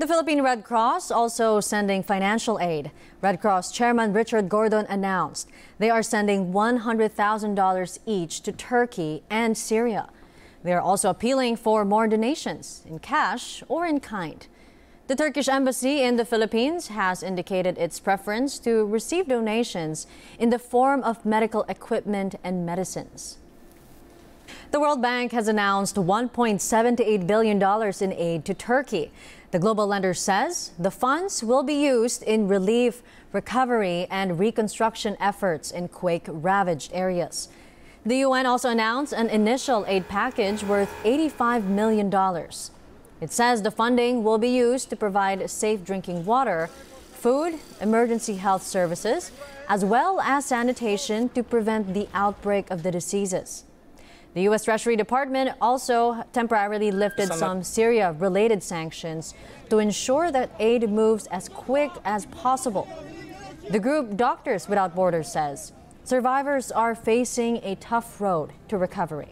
The Philippine Red Cross also sending financial aid. Red Cross Chairman Richard Gordon announced they are sending $100,000 each to Turkey and Syria. They are also appealing for more donations in cash or in kind. The Turkish embassy in the Philippines has indicated its preference to receive donations in the form of medical equipment and medicines. The World Bank has announced $1.78 billion in aid to Turkey. The global lender says the funds will be used in relief, recovery, and reconstruction efforts in quake-ravaged areas. The UN also announced an initial aid package worth $85 million. It says the funding will be used to provide safe drinking water, food, emergency health services, as well as sanitation to prevent the outbreak of the diseases. The U.S. Treasury Department also temporarily lifted some Syria-related sanctions to ensure that aid moves as quick as possible. The group Doctors Without Borders says survivors are facing a tough road to recovery.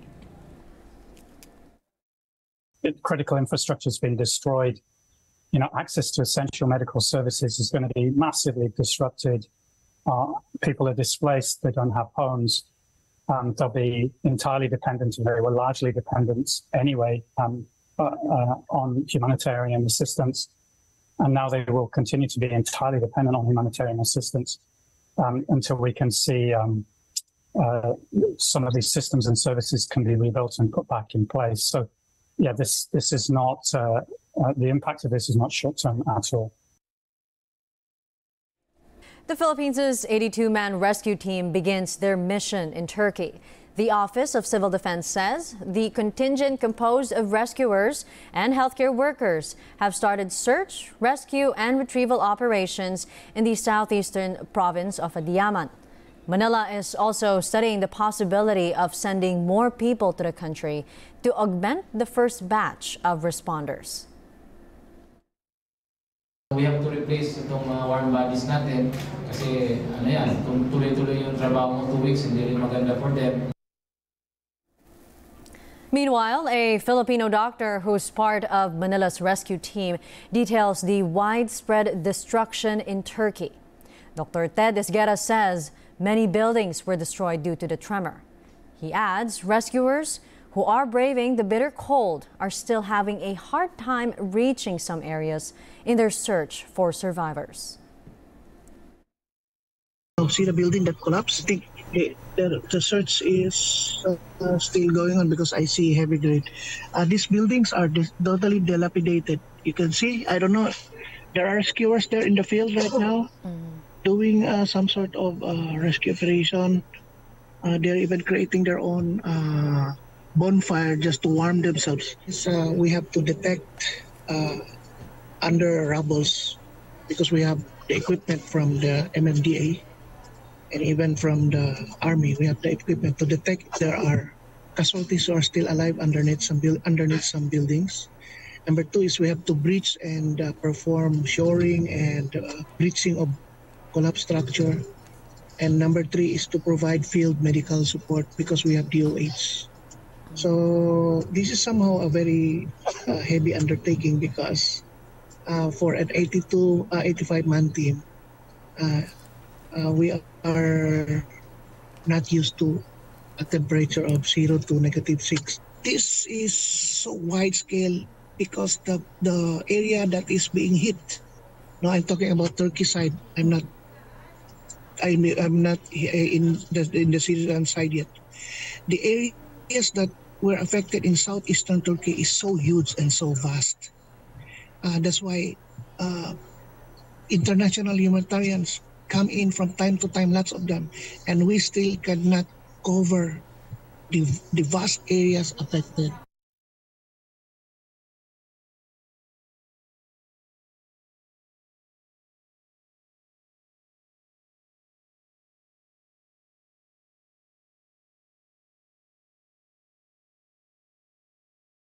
Critical infrastructure has been destroyed. Access to essential medical services is going to be massively disrupted. People are displaced. They don't have homes. They'll be entirely dependent, and they were largely dependent anyway, on humanitarian assistance. And now they will continue to be entirely dependent on humanitarian assistance until we can see some of these systems and services can be rebuilt and put back in place. So, yeah, this is not, the impact of this is not short-term at all. The Philippines' 82-man rescue team begins their mission in Turkey. The Office of Civil Defense says the contingent composed of rescuers and healthcare workers have started search, rescue, and retrieval operations in the southeastern province of Adiyaman. Manila is also studying the possibility of sending more people to the country to augment the first batch of responders. We have to replace itong warm bodies natin kasi kung tuloy-tuloy yung trabaho mo 2 weeks, hindi rin maganda for them. Meanwhile, a Filipino doctor who's part of Manila's rescue team details the widespread destruction in Turkey. Dr. Ted Esguerra says many buildings were destroyed due to the tremor. He adds rescuers who are braving the bitter cold are still having a hard time reaching some areas in their search for survivors. See the building that collapsed? I think the search is still going on because I see heavy grade. These buildings are totally dilapidated. You can see, I don't know, there are rescuers there in the field right now doing some sort of rescue operation. They're even creating their own bonfire just to warm themselves. We have to detect under rubbles because we have the equipment from the MMDA and even from the Army. We have the equipment to detect if there are casualties who are still alive underneath some buildings. Number 2 is we have to breach and perform shoring and breaching of collapsed structure. And number 3 is to provide field medical support because we have DOH. So this is somehow a very heavy undertaking because for an 85-man team, we are not used to a temperature of 0 to -6. This is so wide scale because the area that is being hit. No, I'm talking about Turkey side. I'm not in the Syrian side yet. The areas that were affected in southeastern Turkey is so huge and so vast. That's why international humanitarians come in from time to time, lots of them, and we still cannot cover the vast areas affected.